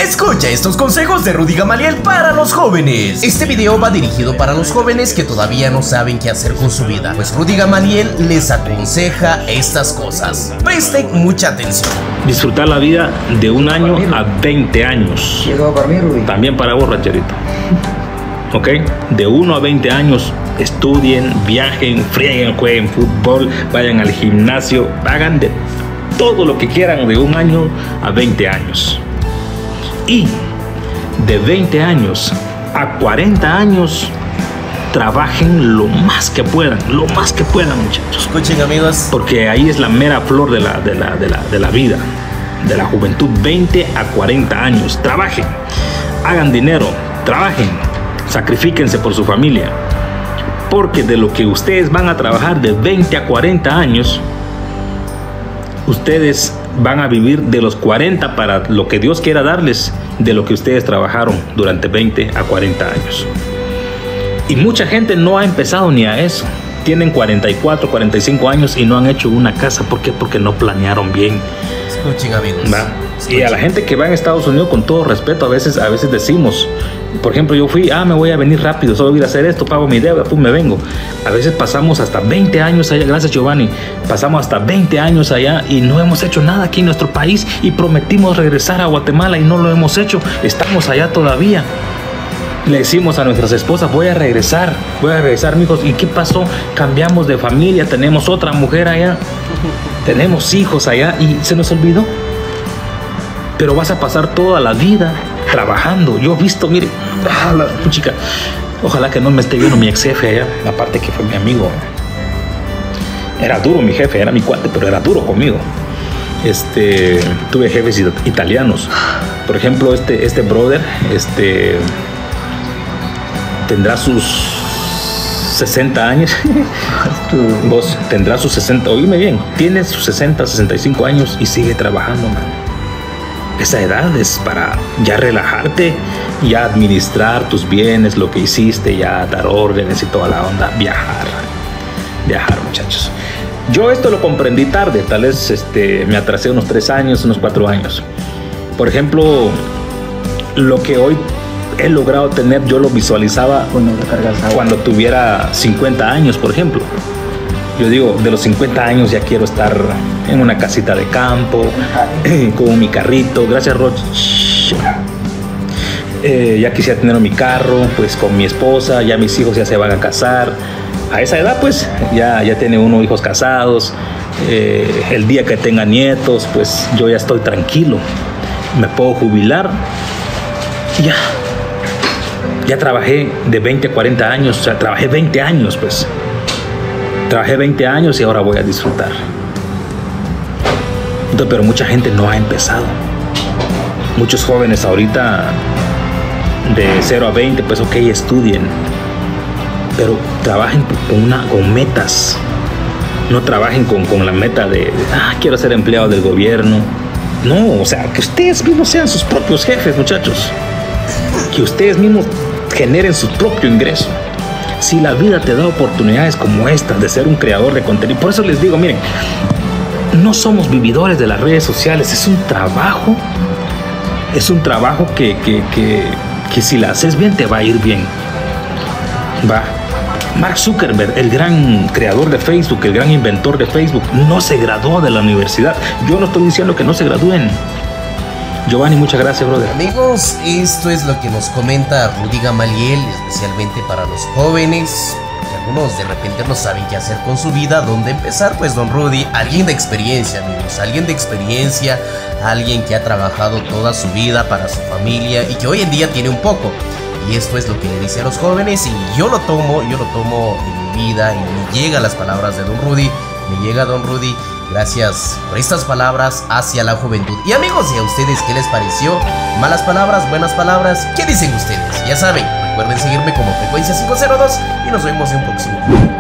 Escucha estos consejos de Rudy Gamaliel para los jóvenes. Este video va dirigido para los jóvenes que todavía no saben qué hacer con su vida, pues Rudy Gamaliel les aconseja estas cosas. Presten mucha atención. Disfrutar la vida de 1 año a 20 años. También para vos, rancherito. ¿Ok? De 1 a 20 años, estudien, viajen, frieguen, jueguen fútbol, vayan al gimnasio, hagan de todo lo que quieran de 1 año a 20 años. Y de 20 años a 40 años, trabajen lo más que puedan, muchachos. Escuchen, amigos, porque ahí es la mera flor de la vida, de la juventud. 20 a 40 años, trabajen, hagan dinero, trabajen, sacrifíquense por su familia, porque de lo que ustedes van a trabajar de 20 a 40 años, ustedes van a vivir de los 40 para lo que Dios quiera darles, de lo que ustedes trabajaron durante 20 a 40 años. Y mucha gente no ha empezado ni a eso. Tienen 44, 45 años y no han hecho una casa. ¿Por qué? Porque no planearon bien. Escuchen, amigos. Y a la gente que va en Estados Unidos, con todo respeto, a veces decimos, por ejemplo, yo fui, me voy a venir rápido, solo voy a ir a hacer esto, pago mi deuda, me vengo. A veces pasamos hasta 20 años allá, gracias Giovanni, pasamos hasta 20 años allá y no hemos hecho nada aquí en nuestro país y prometimos regresar a Guatemala y no lo hemos hecho, estamos allá todavía. Le decimos a nuestras esposas, voy a regresar, mijos. ¿Y qué pasó? Cambiamos de familia, tenemos otra mujer allá, tenemos hijos allá y se nos olvidó. Pero vas a pasar toda la vida trabajando. Yo he visto, mire, chica, ojalá que no me esté viendo mi ex jefe allá, aparte que fue mi amigo. Era duro mi jefe, era mi cuate, pero era duro conmigo. Tuve jefes italianos. Por ejemplo, este brother, tendrá sus 60 años. Vos tendrás sus 60, oíme bien, tienes sus 60, 65 años y sigue trabajando, man. Esa edad es para ya relajarte, ya administrar tus bienes, lo que hiciste, ya dar órdenes y toda la onda, viajar, muchachos. Yo esto lo comprendí tarde, tal vez me atrasé unos 3 años, unos 4 años. Por ejemplo, lo que hoy he logrado tener, yo lo visualizaba cuando tuviera 50 años, por ejemplo. Yo digo, de los 50 años ya quiero estar en una casita de campo, con mi carrito, gracias Roch. Ya quisiera tener mi carro, pues con mi esposa, ya mis hijos ya se van a casar. A esa edad pues ya tiene uno hijos casados. El día que tenga nietos, pues yo ya estoy tranquilo. Me puedo jubilar. Ya trabajé de 20 a 40 años, o sea, trabajé 20 años pues. Trabajé 20 años y ahora voy a disfrutar. Entonces, pero mucha gente no ha empezado. Muchos jóvenes ahorita de 0 a 20, pues ok, estudien. Pero trabajen con metas. No trabajen con la meta de quiero ser empleado del gobierno. No, o sea, que ustedes mismos sean sus propios jefes, muchachos. Que ustedes mismos generen su propio ingreso. Si la vida te da oportunidades como estas de ser un creador de contenido, por eso les digo, miren, no somos vividores de las redes sociales, es un trabajo que si la haces bien te va a ir bien. Mark Zuckerberg, el gran creador de Facebook, el gran inventor de Facebook, no se graduó de la universidad. Yo no estoy diciendo que no se gradúen. Giovanni, muchas gracias, brother. Amigos, esto es lo que nos comenta Rudy Gamaliel, especialmente para los jóvenes, que algunos de repente no saben qué hacer con su vida, dónde empezar. Pues don Rudy, alguien de experiencia, amigos, alguien que ha trabajado toda su vida para su familia y que hoy en día tiene un poco. Y esto es lo que le dice a los jóvenes y yo lo tomo en mi vida y me llegan las palabras de don Rudy, don Rudy. Gracias por estas palabras hacia la juventud. Y amigos, ¿y a ustedes qué les pareció? ¿Malas palabras? ¿Buenas palabras? ¿Qué dicen ustedes? Ya saben, recuerden seguirme como Frecuencia 502 y nos vemos en un próximo video.